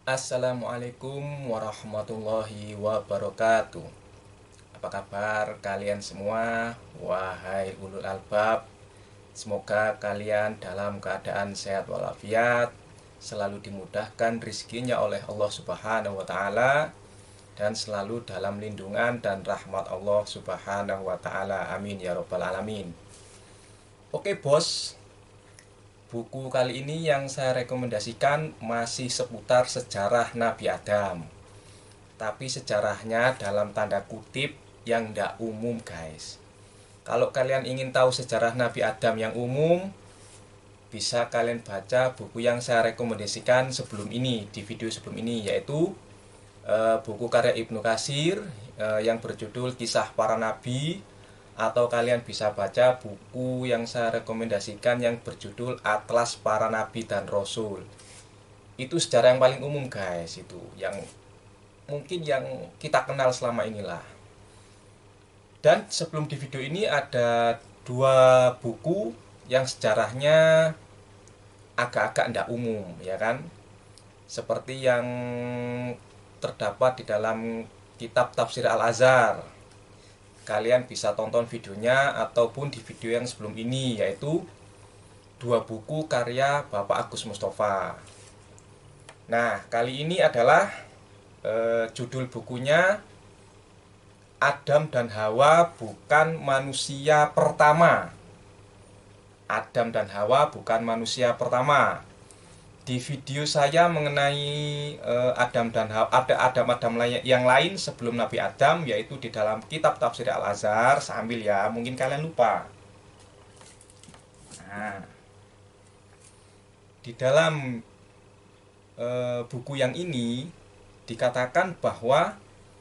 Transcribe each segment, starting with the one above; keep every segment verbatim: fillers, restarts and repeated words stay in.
Assalamualaikum warahmatullahi wabarakatuh. Apa kabar kalian semua? Wahai ulul albab, semoga kalian dalam keadaan sehat walafiat, selalu dimudahkan rizkinya oleh Allah Subhanahu wa Ta'ala, dan selalu dalam lindungan dan rahmat Allah Subhanahu wa Ta'ala. Amin ya Rabbal 'Alamin. Oke bos, buku kali ini yang saya rekomendasikan masih seputar sejarah Nabi Adam. Tapi sejarahnya dalam tanda kutip yang tidak umum guys. Kalau kalian ingin tahu sejarah Nabi Adam yang umum, bisa kalian baca buku yang saya rekomendasikan sebelum ini, di video sebelum ini, yaitu uh, buku karya Ibnu Katsir uh, yang berjudul Kisah Para Nabi. Atau kalian bisa baca buku yang saya rekomendasikan yang berjudul Atlas Para Nabi dan Rasul. Itu sejarah yang paling umum guys, itu yang mungkin yang kita kenal selama inilah. Dan sebelum di video ini ada dua buku yang sejarahnya agak-agak tidak umum, ya kan? Seperti yang terdapat di dalam kitab Tafsir Al-Azhar. Kalian bisa tonton videonya ataupun di video yang sebelum ini, yaitu dua buku karya Bapak Agus Mustafa. Nah, kali ini adalah eh, judul bukunya Adam dan Hawa Bukan Manusia Pertama. Adam dan Hawa Bukan Manusia Pertama. Di video saya mengenai uh, Adam dan Hawa, ada Adam-Adam yang lain sebelum Nabi Adam, yaitu di dalam kitab Tafsir Al-Azhar. Sambil ya, mungkin kalian lupa. Nah, di dalam uh, buku yang ini dikatakan bahwa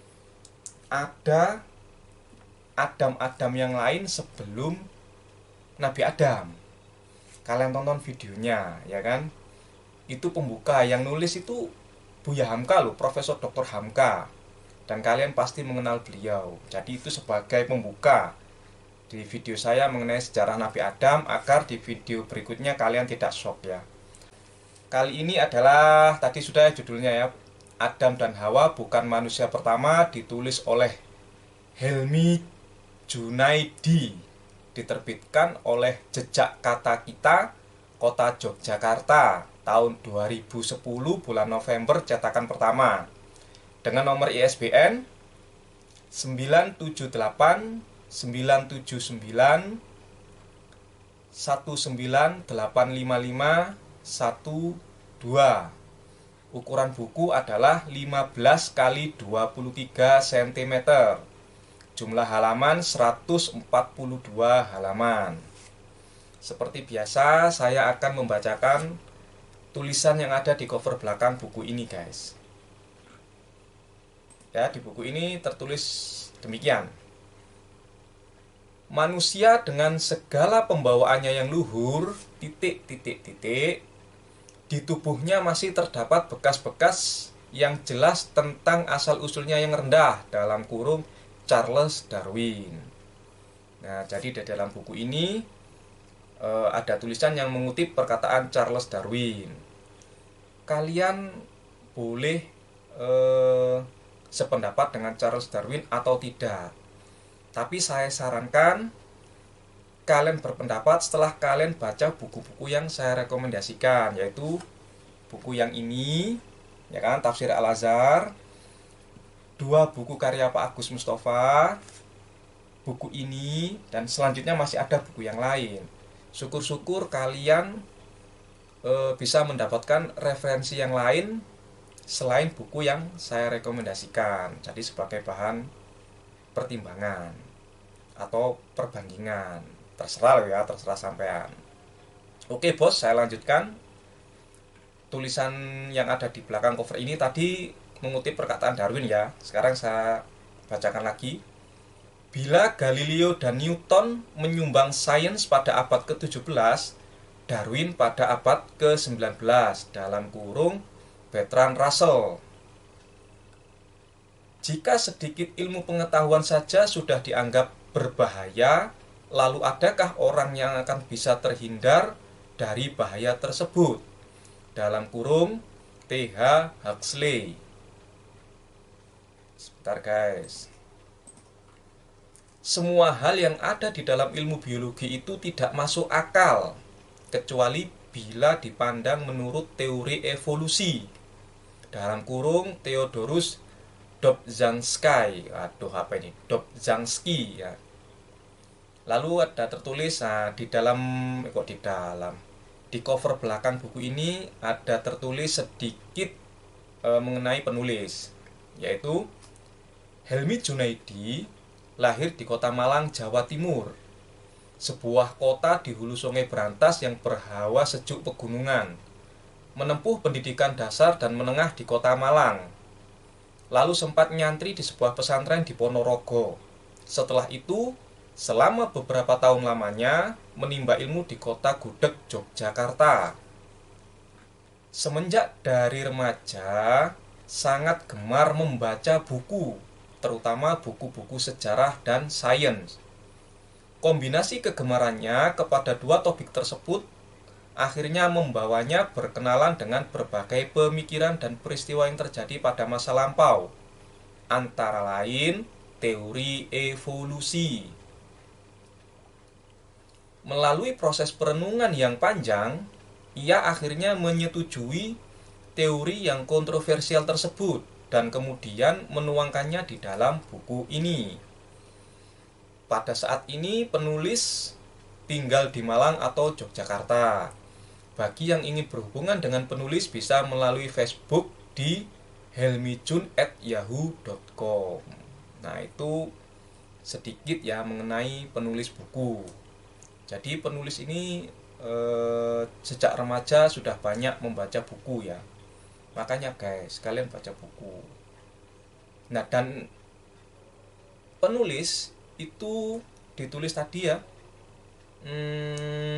ada Adam-Adam yang lain sebelum Nabi Adam. Kalian tonton videonya, ya kan? Itu pembuka, yang nulis itu Buya Hamka loh, Profesor Doktor Hamka. Dan kalian pasti mengenal beliau. Jadi itu sebagai pembuka di video saya mengenai sejarah Nabi Adam, agar di video berikutnya kalian tidak shock ya. Kali ini adalah, tadi sudah judulnya ya, Adam dan Hawa Bukan Manusia Pertama, ditulis oleh Helmi Junaidi, diterbitkan oleh Jejak Kata Kita, Kota Yogyakarta, tahun dua ribu sepuluh, bulan November, cetakan pertama, dengan nomor I S B N sembilan tujuh delapan sembilan tujuh sembilan satu sembilan delapan lima lima satu dua. Ukuran buku adalah lima belas kali dua puluh tiga sentimeter. Jumlah halaman seratus empat puluh dua halaman. Seperti biasa, saya akan membacakan tulisan yang ada di cover belakang buku ini guys. Ya, di buku ini tertulis demikian. Manusia dengan segala pembawaannya yang luhur, titik titik titik, di tubuhnya masih terdapat bekas-bekas yang jelas tentang asal-usulnya yang rendah, dalam kurung Charles Darwin. Nah, jadi di dalam buku ini eh, ada tulisan yang mengutip perkataan Charles Darwin. Kalian boleh eh, sependapat dengan Charles Darwin atau tidak, tapi saya sarankan kalian berpendapat setelah kalian baca buku-buku yang saya rekomendasikan, yaitu buku yang ini, ya kan, Tafsir Al-Azhar, dua buku karya Pak Agus Mustafa, buku ini, dan selanjutnya masih ada buku yang lain. Syukur-syukur kalian bisa mendapatkan referensi yang lain selain buku yang saya rekomendasikan, jadi sebagai bahan pertimbangan atau perbandingan, terserah ya, terserah sampean. Oke bos, saya lanjutkan. Tulisan yang ada di belakang cover ini tadi mengutip perkataan Darwin ya. Sekarang saya bacakan lagi. Bila Galileo dan Newton menyumbang sains pada abad ke tujuh belas, Darwin pada abad ke sembilan belas, dalam kurung Bertrand Russell. Jika sedikit ilmu pengetahuan saja sudah dianggap berbahaya, lalu adakah orang yang akan bisa terhindar dari bahaya tersebut? Dalam kurung T H Huxley. Sebentar guys. Semua hal yang ada di dalam ilmu biologi itu tidak masuk akal kecuali bila dipandang menurut teori evolusi. Dalam kurung Theodorus Dobzhansky. Aduh, apa ini? Dobzhansky ya. Lalu ada tertulis, nah, di dalam kok di dalam di cover belakang buku ini ada tertulis sedikit e, mengenai penulis, yaitu Helmi Junaidi lahir di Kota Malang, Jawa Timur, sebuah kota di hulu Sungai Brantas yang berhawa sejuk pegunungan. Menempuh pendidikan dasar dan menengah di Kota Malang, lalu sempat nyantri di sebuah pesantren di Ponorogo. Setelah itu, selama beberapa tahun lamanya menimba ilmu di Kota Gudeg, Yogyakarta. Semenjak dari remaja, sangat gemar membaca buku, terutama buku-buku sejarah dan sains. Kombinasi kegemarannya kepada dua topik tersebut akhirnya membawanya berkenalan dengan berbagai pemikiran dan peristiwa yang terjadi pada masa lampau, antara lain teori evolusi. Melalui proses perenungan yang panjang, ia akhirnya menyetujui teori yang kontroversial tersebut dan kemudian menuangkannya di dalam buku ini. Pada saat ini penulis tinggal di Malang atau Yogyakarta. Bagi yang ingin berhubungan dengan penulis bisa melalui Facebook di helmijun at yahoo dot com. Nah, itu sedikit ya mengenai penulis buku. Jadi penulis ini eh, sejak remaja sudah banyak membaca buku ya. Makanya guys, kalian baca buku. Nah, dan penulis itu ditulis tadi ya, hmm,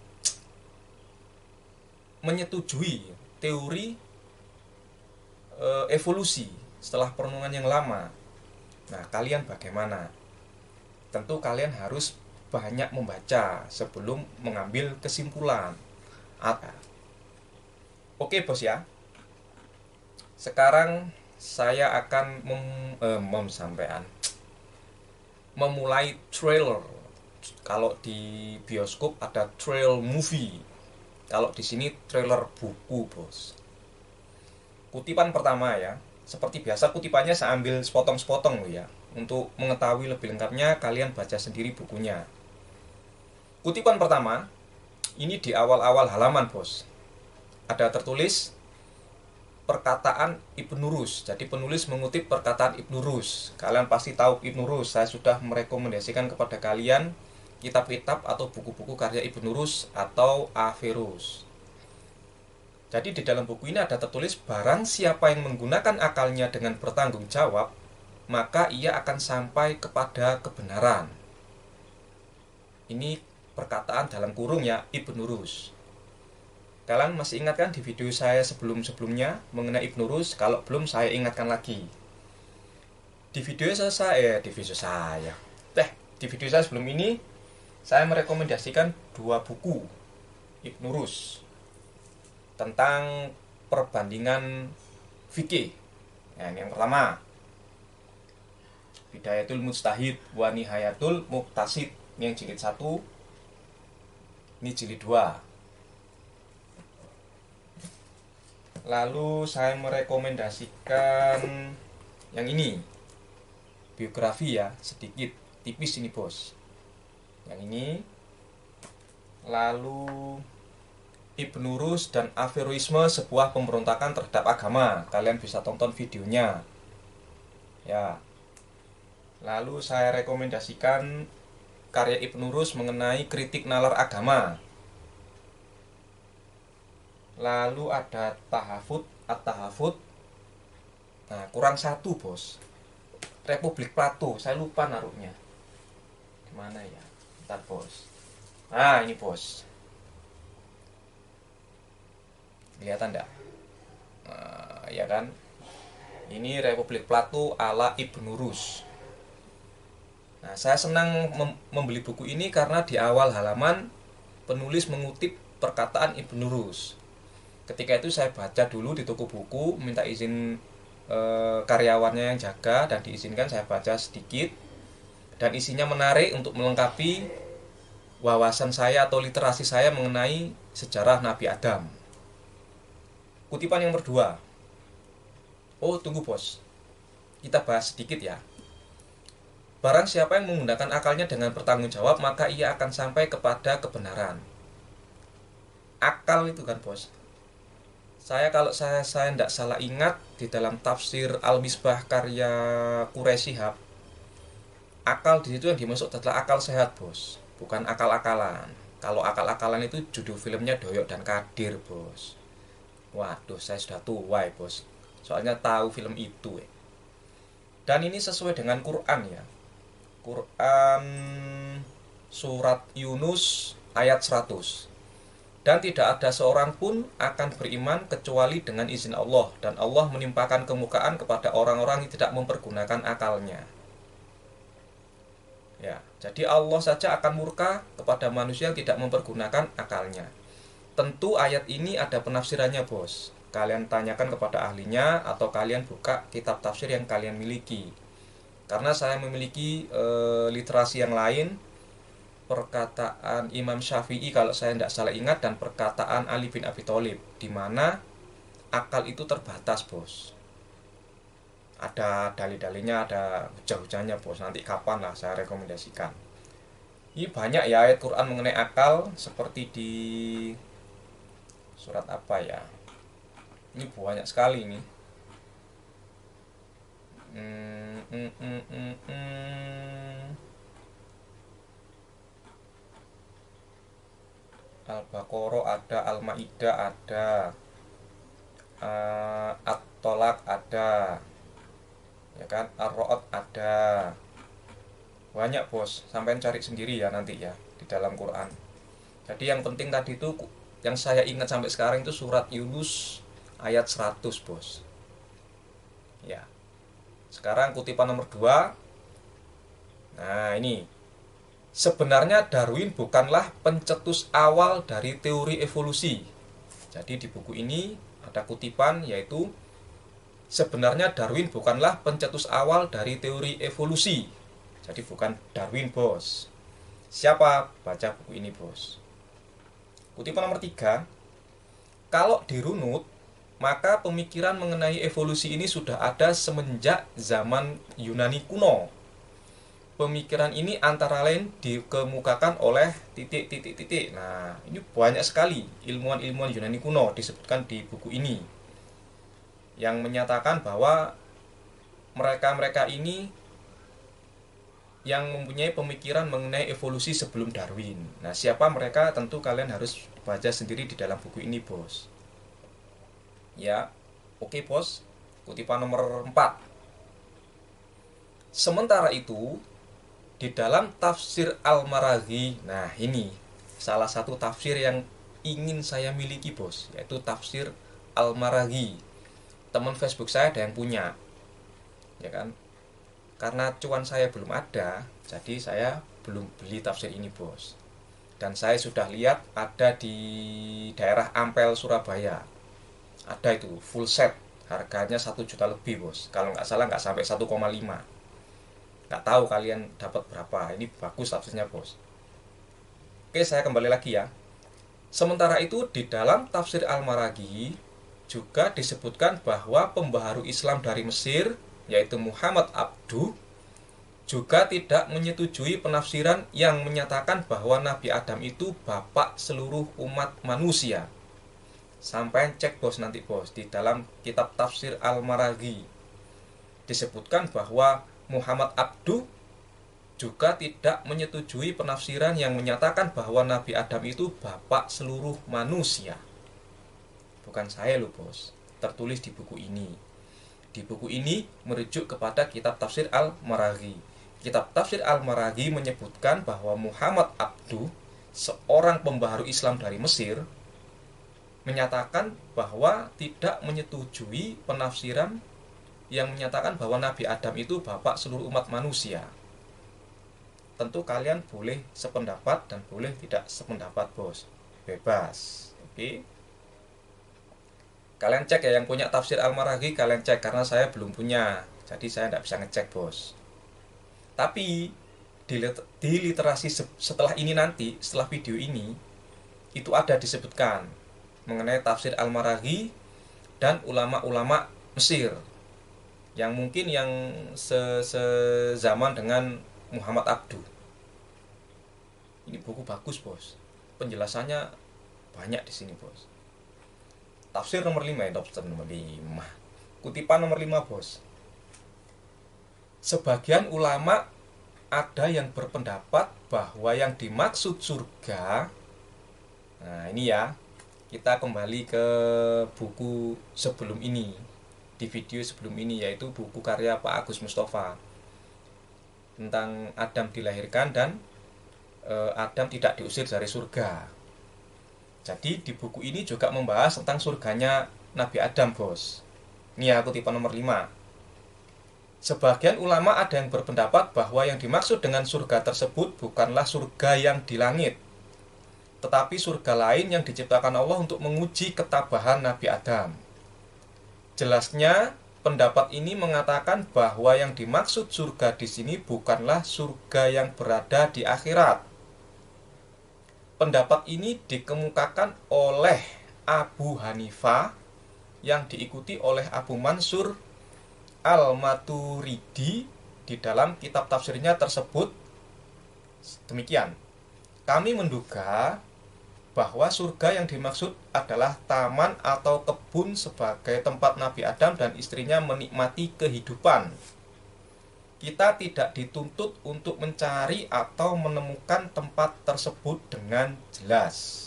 menyetujui teori e, evolusi setelah perenungan yang lama. Nah, kalian bagaimana? Tentu kalian harus banyak membaca sebelum mengambil kesimpulan. Oke bos ya. Sekarang saya akan mem, eh, mem sampean memulai trailer. Kalau di bioskop ada trail movie. Kalau di sini trailer buku, bos. Kutipan pertama ya. Seperti biasa kutipannya saya ambil sepotong-sepotong loh ya. Untuk mengetahui lebih lengkapnya kalian baca sendiri bukunya. Kutipan pertama ini di awal-awal halaman, bos. Ada tertulis perkataan Ibnu Rus. Jadi penulis mengutip perkataan Ibnu Rus. Kalian pasti tahu Ibnu Rus. Saya sudah merekomendasikan kepada kalian kitab-kitab atau buku-buku karya Ibnu Rus atau Averroes. Jadi di dalam buku ini ada tertulis, barang siapa yang menggunakan akalnya dengan bertanggung jawab, maka ia akan sampai kepada kebenaran. Ini perkataan dalam kurung ya Ibnu Rus. Kalian masih ingat kan di video saya sebelum-sebelumnya mengenai Ibnu Rus? Kalau belum, saya ingatkan lagi. Di video saya, eh, di video saya, eh, di video saya sebelum ini, saya merekomendasikan dua buku Ibnu Rus tentang perbandingan fikih. Nah, ini yang pertama, Bidayatul Mujtahid wa Nihayatul Muqtasid. Ini yang jilid satu, ini jilid dua. Lalu saya merekomendasikan yang ini, biografi ya, sedikit, tipis ini bos. Yang ini. Lalu Ibnu Rus dan Averroisme, sebuah pemberontakan terhadap agama. Kalian bisa tonton videonya ya. Lalu saya rekomendasikan karya Ibnu Rus mengenai kritik nalar agama. Lalu ada Tahafut, At-Tahafut. Nah, kurang satu bos, Republik Plato. Saya lupa naruhnya gimana ya. Bentar bos. Nah, ini bos, kelihatan enggak? Nah, ya kan. Ini Republik Plato ala Ibnu Rus. Nah, saya senang mem- membeli buku ini karena di awal halaman penulis mengutip perkataan Ibnu Rus. Ketika itu saya baca dulu di toko buku, minta izin e, karyawannya yang jaga, dan diizinkan saya baca sedikit. Dan isinya menarik untuk melengkapi wawasan saya atau literasi saya mengenai sejarah Nabi Adam. Kutipan yang kedua. Oh, tunggu bos. Kita bahas sedikit ya. Barang siapa yang menggunakan akalnya dengan bertanggung jawab, maka ia akan sampai kepada kebenaran. Akal itu kan bos. Saya kalau saya saya tidak salah ingat di dalam tafsir Al-Misbah karya Quraisy Shihab, akal di situ yang dimaksud adalah akal sehat bos, bukan akal-akalan. Kalau akal-akalan itu judul filmnya Doyok dan Kadir bos. Waduh, saya sudah tua ya bos. Soalnya tahu film itu ya. Dan ini sesuai dengan Quran ya. Quran surat Yunus ayat seratus. Dan tidak ada seorang pun akan beriman kecuali dengan izin Allah, dan Allah menimpakan kemukaan kepada orang-orang yang tidak mempergunakan akalnya. Ya, jadi Allah saja akan murka kepada manusia yang tidak mempergunakan akalnya. Tentu ayat ini ada penafsirannya bos. Kalian tanyakan kepada ahlinya, atau kalian buka kitab tafsir yang kalian miliki. Karena saya memiliki e, literasi yang lain, perkataan Imam Syafi'i kalau saya tidak salah ingat, dan perkataan Ali bin Abi Thalib, di mana akal itu terbatas bos. Ada dalil-dalilnya, ada hujah-hujahnya bos. Nanti kapan lah saya rekomendasikan. Ini banyak ya ayat Quran mengenai akal, seperti di surat apa ya? Ini banyak sekali ini. Hmm, hmm, hmm, hmm, hmm. Al-Baqarah ada, Al-Maidah ada, uh, At-Tolak ada, ya kan, Ar-Ra'd ada. Banyak bos, sampai cari sendiri ya nanti ya di dalam Quran. Jadi yang penting tadi itu, yang saya ingat sampai sekarang itu surat Yunus ayat seratus bos. Ya. Sekarang kutipan nomor dua. Nah ini, sebenarnya Darwin bukanlah pencetus awal dari teori evolusi. Jadi di buku ini ada kutipan, yaitu sebenarnya Darwin bukanlah pencetus awal dari teori evolusi. Jadi bukan Darwin bos. Siapa? Baca buku ini bos. Kutipan nomor tiga. Kalau dirunut, maka pemikiran mengenai evolusi ini sudah ada semenjak zaman Yunani kuno. Pemikiran ini antara lain dikemukakan oleh titik-titik-titik. Nah, ini banyak sekali ilmuwan-ilmuwan Yunani kuno disebutkan di buku ini, yang menyatakan bahwa mereka-mereka ini yang mempunyai pemikiran mengenai evolusi sebelum Darwin. Nah, siapa mereka? Tentu kalian harus baca sendiri di dalam buku ini bos. Ya, oke bos. Kutipan nomor empat. Sementara itu, di dalam tafsir Al-Maraghi, nah ini salah satu tafsir yang ingin saya miliki bos, yaitu tafsir Al-Maraghi. Teman Facebook saya ada yang punya, ya kan. Karena cuan saya belum ada, jadi saya belum beli tafsir ini bos. Dan saya sudah lihat ada di daerah Ampel, Surabaya. Ada itu full set, harganya satu juta lebih bos. Kalau nggak salah nggak sampai satu koma lima. Nggak tahu kalian dapat berapa. Ini bagus tafsirnya bos. Oke, saya kembali lagi ya. Sementara itu di dalam tafsir Al-Maraghi juga disebutkan bahwa pembaharu Islam dari Mesir, yaitu Muhammad Abduh, juga tidak menyetujui penafsiran yang menyatakan bahwa Nabi Adam itu bapak seluruh umat manusia. Sampai cek bos nanti bos, di dalam kitab tafsir Al-Maraghi disebutkan bahwa Muhammad Abduh juga tidak menyetujui penafsiran yang menyatakan bahwa Nabi Adam itu bapak seluruh manusia. Bukan saya loh bos, tertulis di buku ini. Di buku ini merujuk kepada kitab tafsir Al-Maraghi. Kitab tafsir Al-Maraghi menyebutkan bahwa Muhammad Abduh, seorang pembaharu Islam dari Mesir, menyatakan bahwa tidak menyetujui penafsiran yang menyatakan bahwa Nabi Adam itu bapak seluruh umat manusia. Tentu kalian boleh sependapat dan boleh tidak sependapat bos, bebas. Oke. Kalian cek ya, yang punya tafsir Al-Maraghi kalian cek, karena saya belum punya, jadi saya tidak bisa ngecek bos. Tapi di, di literasi setelah ini nanti, setelah video ini, itu ada disebutkan mengenai tafsir Al-Maraghi dan ulama-ulama Mesir yang mungkin yang sezaman dengan Muhammad Abduh. Ini buku bagus bos, penjelasannya banyak di sini bos. Tafsir nomor lima ya, tafsir nomor lima. Kutipan nomor lima bos. Sebagian ulama ada yang berpendapat bahwa yang dimaksud surga. Nah ini ya, kita kembali ke buku sebelum ini, di video sebelum ini, yaitu buku karya Pak Agus Mustafa tentang Adam dilahirkan dan e, Adam tidak diusir dari surga. Jadi di buku ini juga membahas tentang surganya Nabi Adam bos. Ini ya kutipan nomor lima. Sebagian ulama ada yang berpendapat bahwa yang dimaksud dengan surga tersebut bukanlah surga yang di langit, tetapi surga lain yang diciptakan Allah untuk menguji ketabahan Nabi Adam. Jelasnya, pendapat ini mengatakan bahwa yang dimaksud surga di sini bukanlah surga yang berada di akhirat. Pendapat ini dikemukakan oleh Abu Hanifah yang diikuti oleh Abu Mansur Al-Maturidi di dalam kitab tafsirnya tersebut. Demikian, kami menduga bahwa surga yang dimaksud adalah taman atau kebun sebagai tempat Nabi Adam dan istrinya menikmati kehidupan. Kita tidak dituntut untuk mencari atau menemukan tempat tersebut dengan jelas.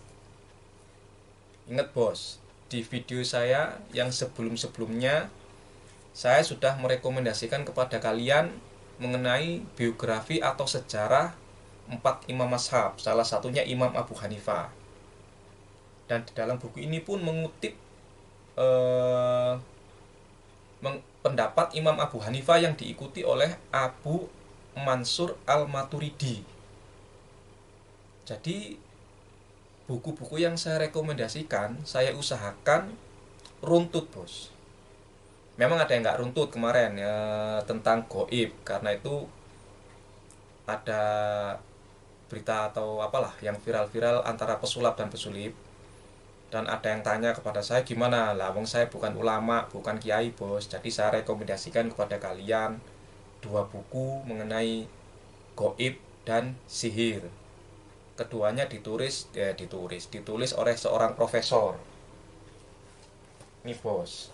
Ingat bos, di video saya yang sebelum-sebelumnya saya sudah merekomendasikan kepada kalian mengenai biografi atau sejarah empat imam mazhab, salah satunya Imam Abu Hanifah. Dan di dalam buku ini pun mengutip eh, meng, pendapat Imam Abu Hanifah yang diikuti oleh Abu Mansur Al-Maturidi. Jadi buku-buku yang saya rekomendasikan, saya usahakan runtut bos. Memang ada yang nggak runtut kemarin ya, tentang goib, karena itu ada berita atau apalah yang viral-viral antara pesulap dan pesulip. Dan ada yang tanya kepada saya, gimana lah wong saya bukan ulama, bukan kiai bos. Jadi saya rekomendasikan kepada kalian dua buku mengenai goib dan sihir. Keduanya ditulis ya ditulis ditulis oleh seorang profesor. Ini bos.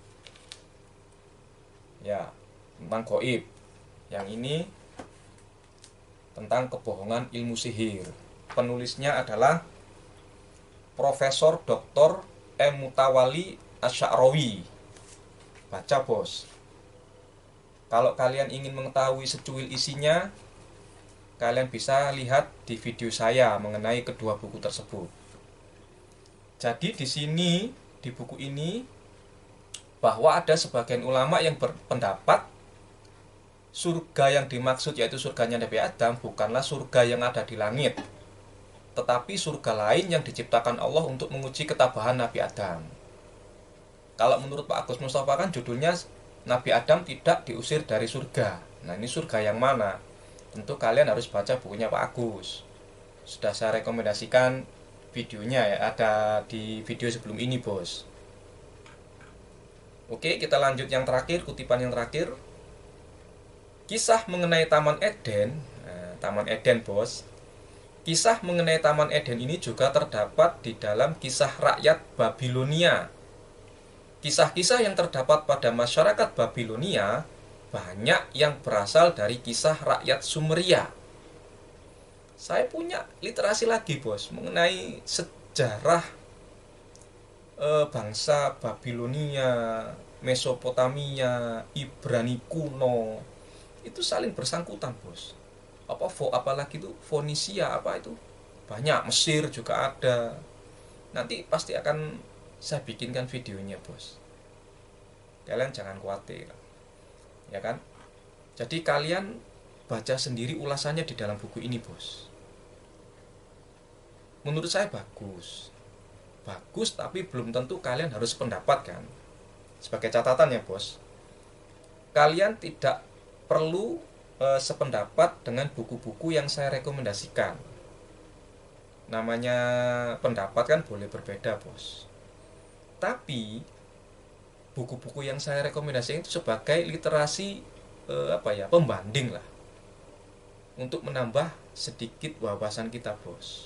Ya, tentang goib. Yang ini tentang kebohongan ilmu sihir. Penulisnya adalah Profesor Doktor M. Mutawali Asy'arawi. Baca bos. Kalau kalian ingin mengetahui secuil isinya, kalian bisa lihat di video saya mengenai kedua buku tersebut. Jadi di sini, di buku ini, bahwa ada sebagian ulama yang berpendapat surga yang dimaksud yaitu surganya Nabi Adam bukanlah surga yang ada di langit, tetapi surga lain yang diciptakan Allah untuk menguji ketabahan Nabi Adam. Kalau menurut Pak Agus Mustafa kan judulnya Nabi Adam tidak diusir dari surga. Nah ini surga yang mana? Tentu kalian harus baca bukunya Pak Agus. Sudah saya rekomendasikan videonya ya, ada di video sebelum ini bos. Oke, kita lanjut yang terakhir, kutipan yang terakhir. Kisah mengenai Taman Eden. Nah, Taman Eden bos. Kisah mengenai Taman Eden ini juga terdapat di dalam kisah rakyat Babilonia. Kisah-kisah yang terdapat pada masyarakat Babilonia banyak yang berasal dari kisah rakyat Sumeria. Saya punya literasi lagi bos mengenai sejarah e, bangsa Babilonia, Mesopotamia, Ibrani kuno. Itu saling bersangkutan bos. Apa apalagi itu Fonisia apa itu banyak, Mesir juga ada. Nanti pasti akan saya bikinkan videonya bos, kalian jangan khawatir ya kan. Jadi kalian baca sendiri ulasannya di dalam buku ini bos, menurut saya bagus. bagus, tapi belum tentu kalian harus pendapat kan. Sebagai catatan ya bos, kalian tidak perlu e, sependapat dengan buku-buku yang saya rekomendasikan. Namanya pendapat kan boleh berbeda bos. Tapi buku-buku yang saya rekomendasikan itu sebagai literasi e, apa ya, pembanding lah, untuk menambah sedikit wawasan kita bos.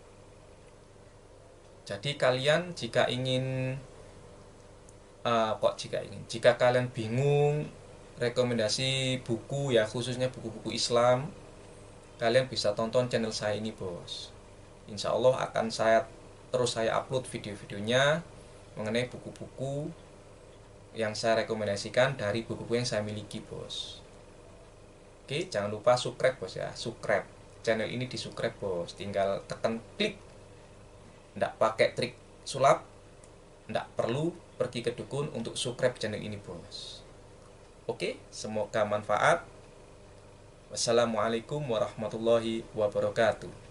Jadi kalian jika ingin uh, kok jika ingin jika kalian bingung rekomendasi buku ya, khususnya buku-buku Islam, kalian bisa tonton channel saya ini bos. Insya Allah akan saya terus saya upload video-videonya mengenai buku-buku yang saya rekomendasikan dari buku-buku yang saya miliki bos. Oke, jangan lupa subscribe bos ya, subscribe channel ini, di subscribe bos, tinggal tekan klik. Nggak pakai trik sulap, nggak perlu pergi ke dukun untuk subscribe channel ini bos. Oke, semoga manfaat. Wassalamualaikum warahmatullahi wabarakatuh.